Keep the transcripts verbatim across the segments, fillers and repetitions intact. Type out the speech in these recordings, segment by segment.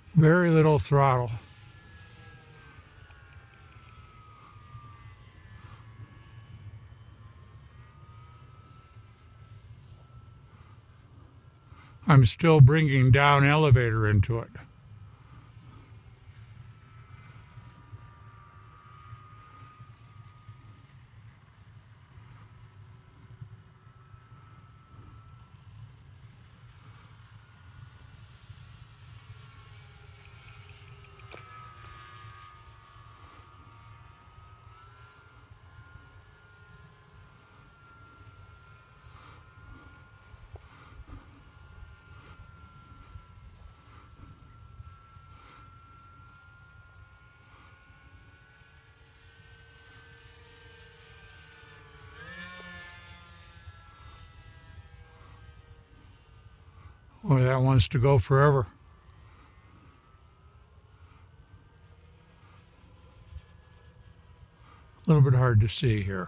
Very little throttle. I'm still bringing down elevator into it. Boy, that wants to go forever. A little bit hard to see here.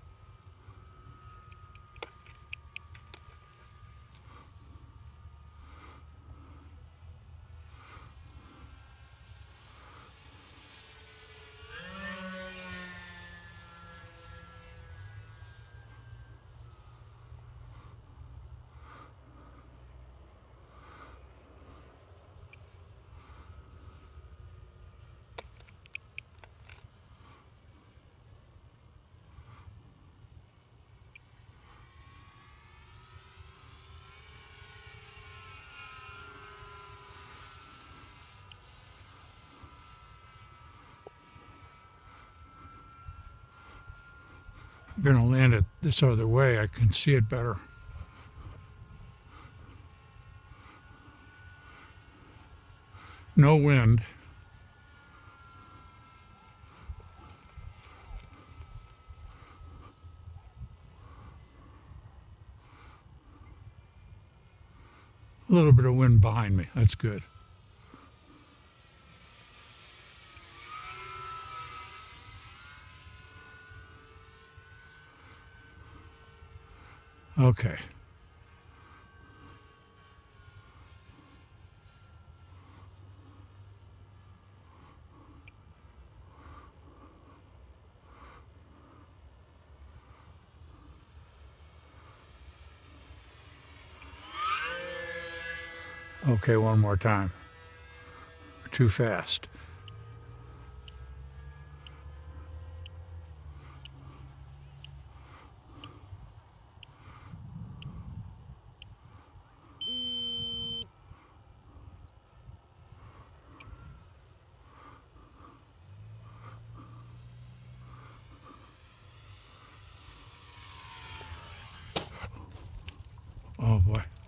I'm going to land it this other way. I can see it better. No wind. A little bit of wind behind me. That's good. Okay. Okay, one more time. Too fast. Oh boy.